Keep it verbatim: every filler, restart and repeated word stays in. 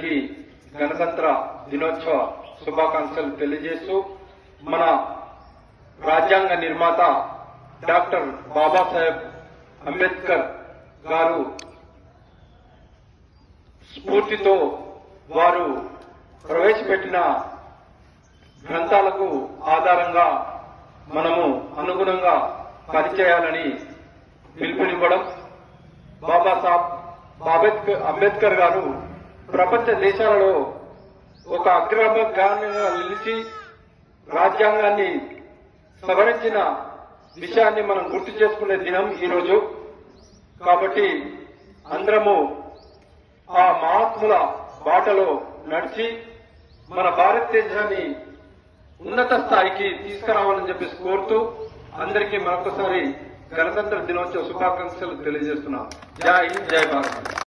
అందరికీ గణతంత్ర దినోత్సవ శుభాకాంక్షలు తెలియజేస్తూ మన రాజ్యాంగ నిర్మాత డాక్టర్ బాబాసాహెబ్ అంబేద్కర్ గారు స్ఫూర్తితో వారు ప్రవేశపెట్టిన గ్రంథాలకు ఆధారంగా మనము అనుగుణంగా పనిచేయాలని పిలుపునివ్వడం. బాబాసాహెబ్ అంబేద్కర్ గారు ప్రపంచ దేశాలలో ఒక అగ్రగామిగా నిలిచి రాజ్యాంగాన్ని సవరించిన విషయాన్ని మనం గుర్తు చేసుకునే దినం ఈరోజు. కాబట్టి అందరము ఆ మహాత్ముల బాటలో నడిచి మన భారతదేశాన్ని ఉన్నత స్థాయికి తీసుకురావాలని చెప్పేసి కోరుతూ అందరికీ మరొకసారి గణతంత్ర దినోత్సవ శుభాకాంక్షలు తెలియజేస్తున్నాం. జై హింద్, జై భారత్.